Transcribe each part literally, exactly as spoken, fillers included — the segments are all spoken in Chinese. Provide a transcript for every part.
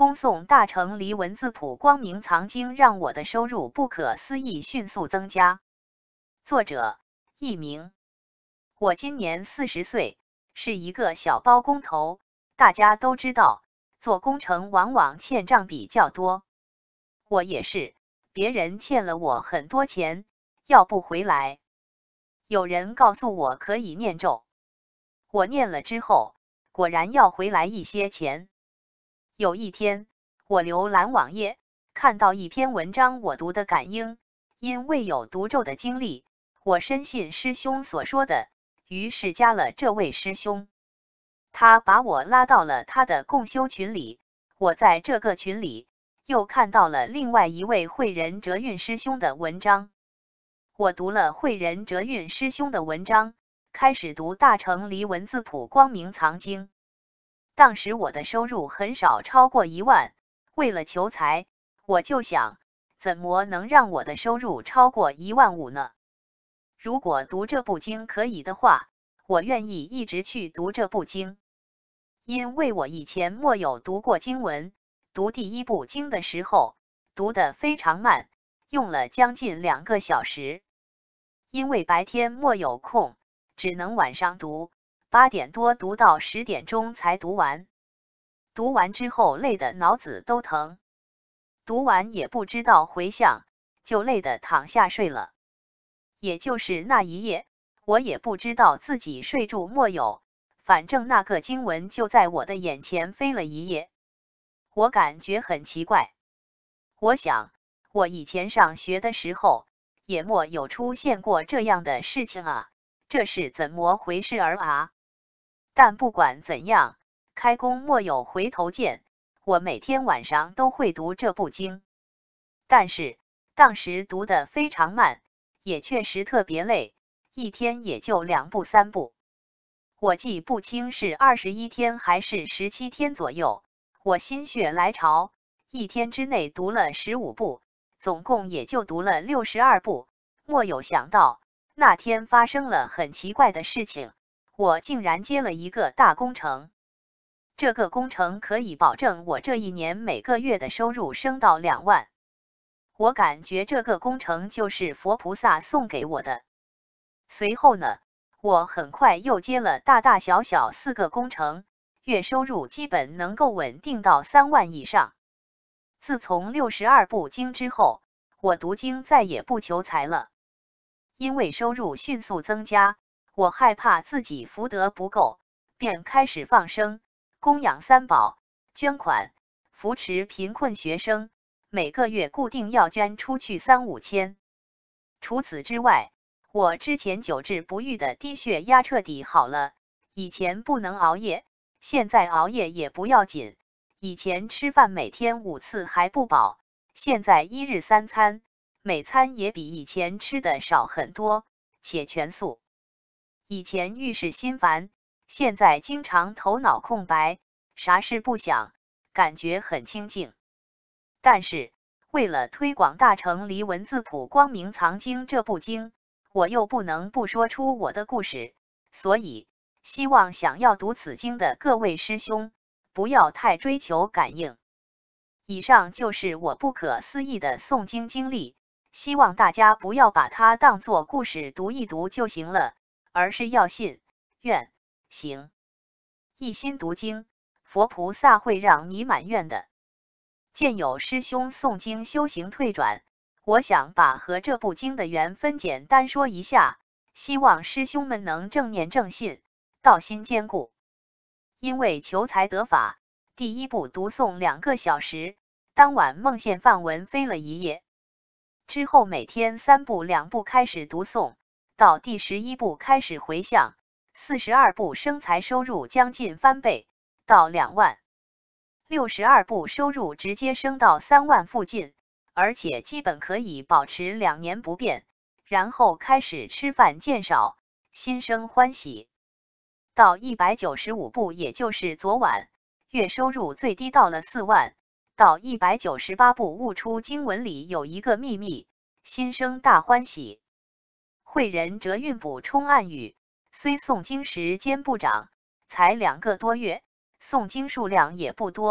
恭诵大乘离文字谱光明藏经，让我的收入不可思议迅速增加。作者：佚名。我今年四十岁，是一个小包工头。大家都知道，做工程往往欠账比较多。我也是，别人欠了我很多钱，要不回来。有人告诉我可以念咒，我念了之后，果然要回来一些钱。有一天，我浏览网页，看到一篇文章，我读的感应，因为有读咒的经历，我深信师兄所说的，于是加了这位师兄。他把我拉到了他的共修群里，我在这个群里又看到了另外一位慧仁哲运师兄的文章。我读了慧仁哲运师兄的文章，开始读大乘离文字谱光明藏经。当时我的收入很少超过一万，为了求财，我就想，怎么能让我的收入超过一万五呢？如果读这部经可以的话，我愿意一直去读这部经。因为我以前没有读过经文，读第一部经的时候，读得非常慢，用了将近两个小时。因为白天没有空，只能晚上读，八点多读到十点钟才读完。读完之后累得脑子都疼，读完也不知道回向，就累得躺下睡了。也就是那一夜，我也不知道自己睡住没有，反正那个经文就在我的眼前飞了一夜。我感觉很奇怪，我想，我以前上学的时候，也没有出现过这样的事情啊，这是怎么回事儿啊？但不管怎样，开工莫有回头箭，我每天晚上都会读这部经。但是，当时读得非常慢，也确实特别累，一天也就两部三部。我记不清是二十一天还是十七天左右，我心血来潮，一天之内读了十五部，总共也就读了六十二部。莫有想到，那天发生了很奇怪的事情，我竟然接了一个大工程。这个工程可以保证我这一年每个月的收入升到两万。我感觉这个工程就是佛菩萨送给我的。随后呢，我很快又接了大大小小四个工程，月收入基本能够稳定到三万以上。自从六十二部经之后，我读经再也不求财了。因为收入迅速增加，我害怕自己福德不够，便开始放生、供养三宝、捐款、扶持贫困学生，每个月固定要捐出去三五千。除此之外，我之前久治不愈的低血压彻底好了，以前不能熬夜，现在熬夜也不要紧。以前吃饭每天五次还不饱，现在一日三餐，每餐也比以前吃的少很多，且全素。以前遇事心烦，现在经常头脑空白，啥事不想，感觉很清静。但是，为了推广大乘离文字谱光明藏经这部经，我又不能不说出我的故事，所以希望想要读此经的各位师兄，不要太追求感应。以上就是我不可思议的诵经经历，希望大家不要把它当作故事读一读就行了，而是要信、愿、行。一心读经，佛菩萨会让你满愿的。见有师兄诵经修行退转，我想把和这部经的缘分简单说一下，希望师兄们能正念正信，道心坚固。因为求财得法，第一部读诵两个小时，当晚梦见梵文飞了一夜。之后每天三部两部开始读诵，到第十一部开始回向，四十二部生财收入将近翻倍，到两万。六十二部收入直接升到三万附近，而且基本可以保持两年不变，然后开始吃饭减少，心生欢喜。到一百九十五部，也就是昨晚，月收入最低到了四万。到一百九十八部，悟出经文里有一个秘密，心生大欢喜。慧仁哲运补充暗语，虽诵经时间不长，才两个多月，诵经数量也不多，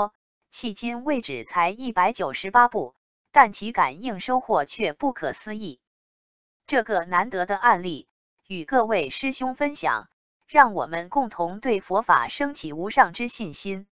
迄今为止才一百九十八部，但其感应收获却不可思议。这个难得的案例，与各位师兄分享，让我们共同对佛法升起无上之信心。